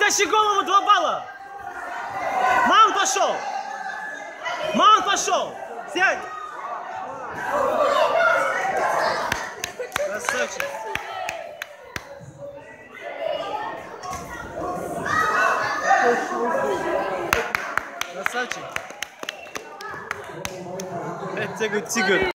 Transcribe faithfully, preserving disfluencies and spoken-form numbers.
Тащи голову, два балла. Маунт пошел. Маунт пошел. Сядь. Красавчик. Красавчик. Это тигр.